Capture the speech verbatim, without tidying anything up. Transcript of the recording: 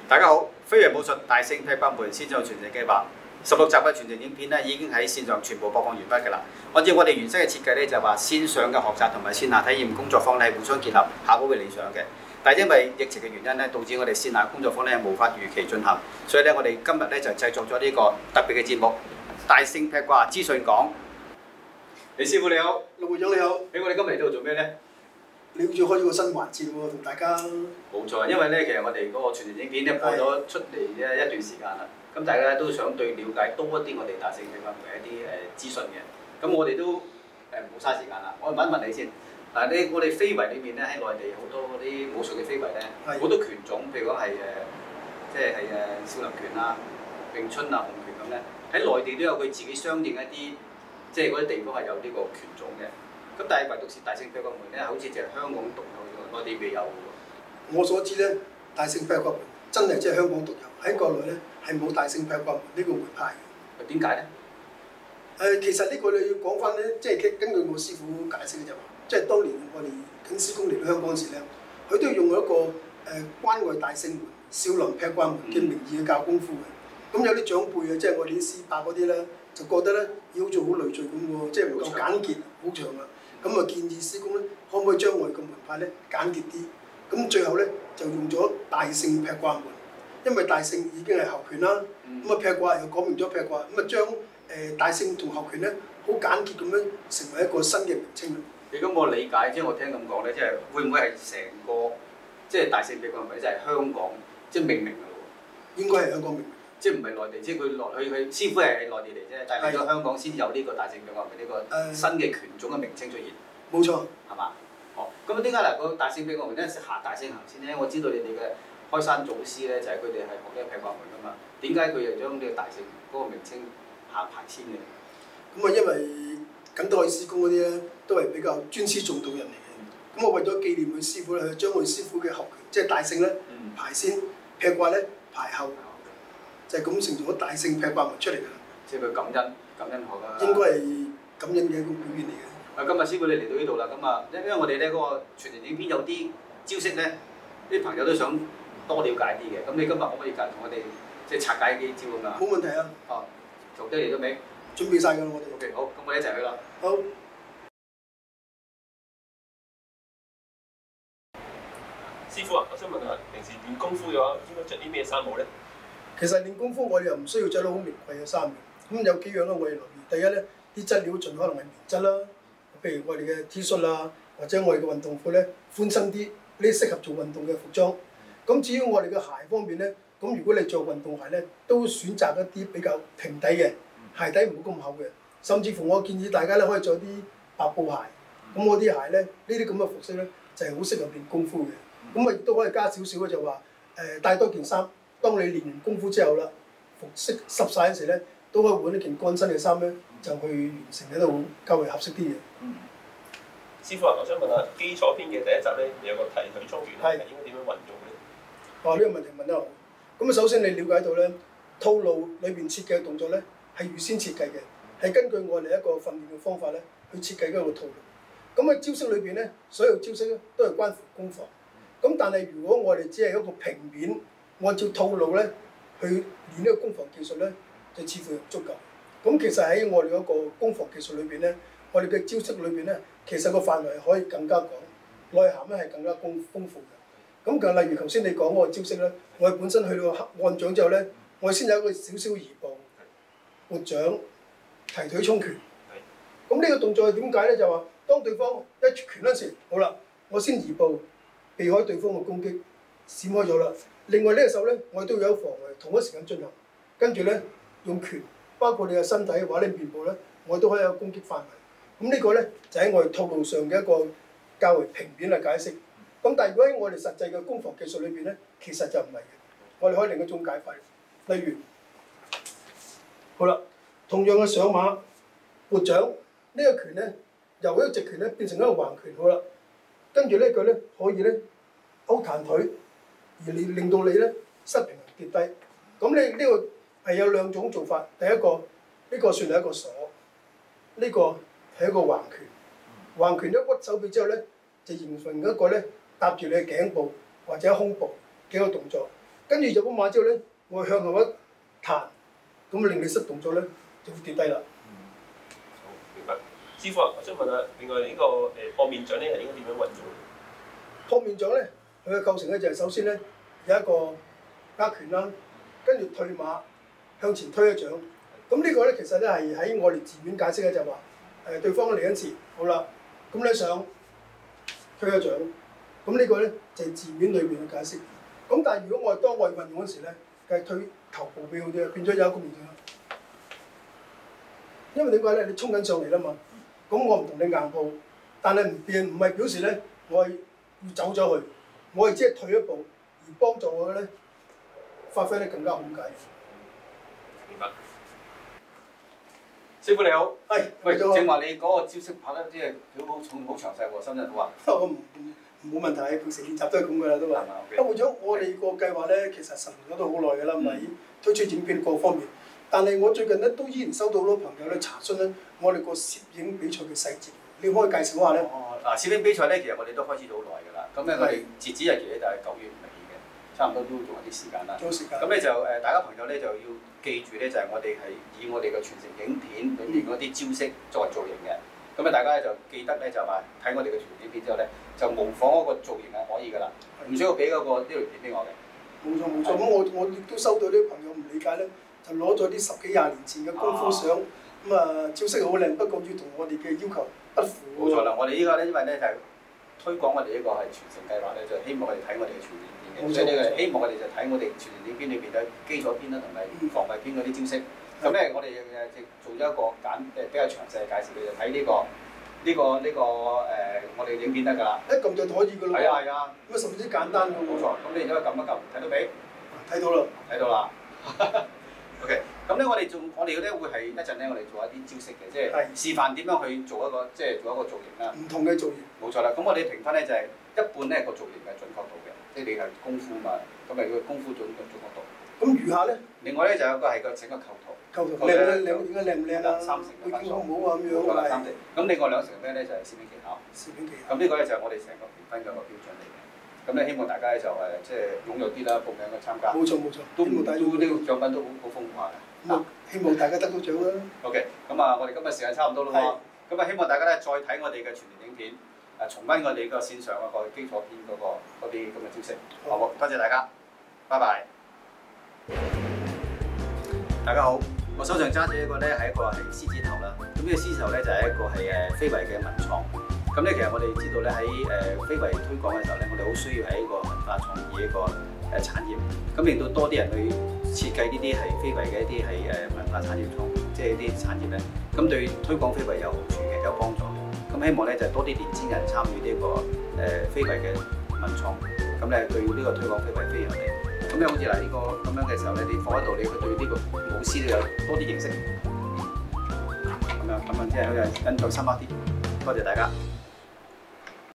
大家好，飛揚武術大聖劈掛門線上傳承計劃十六集嘅傳承影片咧，已經喺線上全部播放完畢㗎啦。按照我哋原先嘅設計咧，就話線上嘅學習同埋線下體驗工作坊咧互相結合，效果會理想嘅。但係因為疫情嘅原因咧，導致我哋線下工作坊咧無法如期進行，所以咧我哋今日咧就製作咗呢個特別嘅節目《大聖劈掛資訊講》。李師傅你好， 陸會長你好， 俾我哋今日嚟到做咩咧？ 你好似開咗個新環節喎，同大家。 冇錯，因為咧其實我哋嗰個傳承影片咧播咗出嚟咧一段時間啦，咁大家都想對了解多一啲我哋大聖劈掛門嘅一啲誒資訊嘅，咁我哋都誒冇嘥時間啦。我問一問你先，嗱你我哋非遺裏面咧喺內地好多嗰啲武術嘅非遺咧，好多拳種，譬如講係誒即係係誒少林拳啊、詠春啊、洪拳咁咧，喺內地都有佢自己相應一啲，即係嗰啲地方係有呢個拳種嘅。咁但係唯獨是大聖劈掛門咧，好似就係香港獨有嘅，內地未有嘅。 我所知咧，大聖劈掛門真係即係香港獨有，喺國內咧係冇大聖劈掛門呢個門派嘅。 點解咧？ 誒、呃，其實呢個你要講翻咧，即係根據我師傅解釋嘅就話，即係當年我哋緊師公嚟到香港時咧，佢都要用一個誒、呃、關外大聖門、少林劈掛門嘅名義去教功夫嘅。咁、嗯、有啲長輩啊，即係我哋啲師伯嗰啲咧，就覺得咧要好似好累贅咁喎，即係唔夠簡潔，好長啊。咁啊建議師公咧，可唔可以將我哋個門派咧簡潔啲？咁最後咧就用咗大聖劈掛門，因為大聖已經係猴拳啦，咁啊、嗯、劈掛又講明咗劈掛，咁啊將誒大聖同猴拳咧好簡潔咁樣成為一個新嘅名稱啦。 你咁我理解，即係我聽咁講咧，即係會唔會係成個即係大聖劈掛門就係香港即係命名㗎喎？ 應該係香港命名。即係唔係內地，即係佢落去佢師傅係喺內地嚟啫，但係嚟咗香港先有呢個大聖劈掛門呢個新嘅拳種嘅名稱出現。 冇錯， 係嘛？哦，咁點解嗱個大聖劈掛門咧行大聖行先咧？我知道你哋嘅開山祖師咧就係佢哋係學呢個劈掛門㗎嘛。點解佢又將呢個大聖嗰個名稱行排先嘅？ 咁啊，因為緊多位師公嗰啲咧都係比較尊師重道人嚟嘅。咁我為咗紀念佢師傅咧，將佢師傅嘅學拳即係大聖咧排先，劈掛咧排後。就係咁成咗大聖劈掛門出嚟㗎， 即係佢感恩感恩學啦。 應該係感恩嘅一個表現嚟嘅。 啊，今日師傅你嚟到呢度啦，咁啊，因因為我哋咧嗰個傳承影片有啲招式咧，啲朋友都想多了解啲嘅。咁你今日可唔可以同我哋即係拆解幾招咁啊？ 冇問題啊。 哦，做得嚟到未？ 準備晒㗎啦，我哋。 O K， 好，咁我哋一齊去啦。 好。 師傅啊，我想問下，平時練功夫嘅話，應該着啲咩衫好咧？ 其實練功夫我哋又唔需要着到好名貴嘅衫嘅，咁有幾樣啦，我哋留意。第一咧，啲質料盡可能係棉質啦，譬如我哋嘅 T 恤啊，或者我哋嘅運動褲咧寬身啲，呢啲適合做運動嘅服裝。咁至於我哋嘅鞋方面咧，咁如果你做運動鞋咧，都選擇一啲比較平底嘅鞋底，唔好咁厚嘅。甚至乎我建議大家咧可以着啲白布鞋。咁我啲鞋咧，呢啲咁嘅服飾咧，就係好適合練功夫嘅。咁啊亦都可以加少少嘅就話，誒帶多件衫。當你練完功夫之後啦，服飾濕晒嗰時咧，都可以換一件乾身嘅衫咧，就去完成喺度較為合適啲嘅。 嗯。師傅啊，我想問下基礎篇嘅第一集咧，有個提腿衝拳係應該點樣運用咧？ 哦，呢、這個問題問得好。咁啊，首先你了解到咧，套路裏邊設計嘅動作咧係預先設計嘅，係根據我哋一個訓練嘅方法咧去設計嗰個套路。咁喺招式裏邊咧，所有招式咧都係關乎攻防。咁但係如果我哋只係一個平面，按照套路咧去練呢個攻防技術咧，就似乎唔足夠。咁其實喺我哋嗰個攻防技術裏邊咧，我哋嘅招式裏邊咧，其實個範圍可以更加廣，內涵咧係更加豐豐富嘅。咁就例如頭先你講嗰個招式咧，我哋本身去到按掌之後咧，我哋先有一個少少移步、撥掌、提腿衝拳。咁呢個動作係點解咧？就話當對方一拳嗰時，好啦，我先移步，避開對方嘅攻擊，閃開咗啦。另外呢個手咧，我哋都有防衛，同一時間進行。跟住咧，用拳包括你嘅身體或者你面部咧，我都可以有攻擊範圍。咁呢個咧就喺我哋套路上嘅一個較為平面嘅解釋。咁但係如果喺我哋實際嘅攻防技術裏邊咧，其實就唔係嘅。我哋可以另一種解法，例如，好啦，同樣嘅上馬撥掌，呢個拳咧由一個直拳咧變成一個橫拳，好啦，跟住呢佢咧可以咧勾彈腿。而你令到你咧失平衡跌低，咁你呢個係有兩種做法。第一個呢、呢個算係一個鎖，呢、呢個係一個橫拳。橫拳一屈手臂之後咧，就形成一個咧搭住你嘅頸部或者胸部幾個動作。 跟住入咗馬之後咧，我向後一彈，咁令你失動作咧就會跌低啦。 好，明白。師傅啊，我想問下，另外呢個誒撲面掌咧係應該點樣運用？ 撲面掌咧，佢嘅構成咧就係首先咧有一個握拳啦，跟住退馬向前推一掌。咁呢個咧其實咧係喺我哋字面解釋咧就話誒對方嚟緊前，好啦，咁你想推一掌，咁呢個咧就係字面裏邊嘅解釋。咁但係如果我係當我係運用嗰時咧，係推頭部比好啲啊，變咗有一個面掌。因為點解咧？你衝緊上嚟啦嘛，咁我唔同你硬鋪，但係唔變唔係表示咧我係要走咗去，我係只係退一步而幫助我咧發揮得更加好解。 明白。 師傅你好， 係， 喂，正話你嗰個招式拍得即係佢好重好詳細喎，深圳好啊。 我唔冇問題，平時練習都係咁噶啦，都話。咁為咗我哋個計劃咧，其實實行咗都好耐㗎啦，咪、嗯、推出影片各方面。但係我最近咧都依然收到好多朋友咧查詢咧，我哋個攝影比賽嘅細節，你可以介紹下咧？ 哦，嗱，攝影比賽咧，其實我哋都開始咗好耐㗎啦。咁咧，我哋截止日期咧就係九月尾嘅，差唔多都仲有啲時間啦。 仲有時間。咁咧就誒，大家朋友咧就要記住咧，就係我哋係以我哋嘅傳承影片裏面嗰啲招式作為造型嘅。咁啊，大家咧就記得咧就話睇我哋嘅傳承影片之後咧，就模仿嗰個造型係可以㗎啦，唔需要俾嗰個呢條片俾我嘅。 冇錯冇錯，咁我我亦都收到啲朋友唔理解咧。就攞咗啲十幾廿年前嘅功夫相，咁啊招式好靚，不過要同我哋嘅要求不符。 冇錯啦，我哋呢個咧，因為咧就係推廣我哋呢個係傳承計劃咧，就希望我哋睇我哋嘅傳承影片嘅，所以呢個希望我哋就睇我哋傳承影片裏邊嘅基礎篇啦，同埋防衞篇嗰啲招式。咁咧、嗯，我哋誒做咗一個簡誒比較詳細嘅介紹，你就睇呢個呢、呢個呢、呢個誒、呃、我哋影片得㗎啦。一撳就可以㗎啦。係啊係啊。咁啊十分之簡單㗎喎。冇錯，咁你而家撳一撳，睇到未？睇到啦。睇到啦。OK， 咁咧我哋仲我哋咧會係一陣咧，我哋做一啲招式嘅，即係示範點樣去做一個即係做一個造型啦。唔同嘅造型。冇錯啦，咁我哋評分咧就係一半咧個造型嘅準確度嘅，即係你係功夫嘛，咁咪個功夫準準準確度。咁餘下咧？另外咧就有個係個整個構圖。構圖靚唔靚？靚應該靚唔靚啊？三成嘅分數。好唔好啊？咁樣係。三成。咁另外兩成咩咧？就係攝影技巧。攝影技巧。咁呢個咧就係我哋成個評分嘅一個標準嚟嘅。咁咧希望大家咧就誒即係踴躍啲啦，報名去參加。冇錯冇錯，都都呢個獎品都好好豐富下嘅。嗱，希望大家得到獎啦。OK， 咁啊，我哋今日時間差唔多啦喎。咁啊，希望大家咧再睇我哋嘅傳承影片，誒重溫我哋個線上嗰個基礎片嗰個嗰啲咁嘅招式。好，多謝大家，拜拜。大家好，我手上揸住一個咧係一個係獅子頭啦。咁呢個獅子頭咧就係一個係誒非遺嘅文創。咁咧，其實我哋知道咧喺誒非遺推廣嘅時候咧，我哋好需要喺一個文化創意一個誒產業，咁令到多啲人去設計呢啲係非遺嘅一啲係誒文化產業創，即係啲產業咧，咁對推廣非遺有好處嘅，有幫助嘅。咁希望咧就多啲年輕人參與呢個誒非遺嘅文創，咁咧對呢個推廣非遺非常有利。咁咧好似嗱呢個咁樣嘅時候咧，你放喺度，你對呢個舞獅都有多啲認識，咁樣咁樣即係好似印象深刻啲。多謝大家。